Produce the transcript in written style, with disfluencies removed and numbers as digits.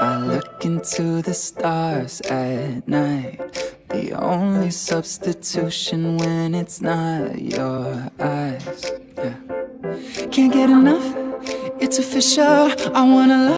I look into the stars at night. The only substitution when it's not your eyes. Yeah. Can't get enough, it's official. I wanna love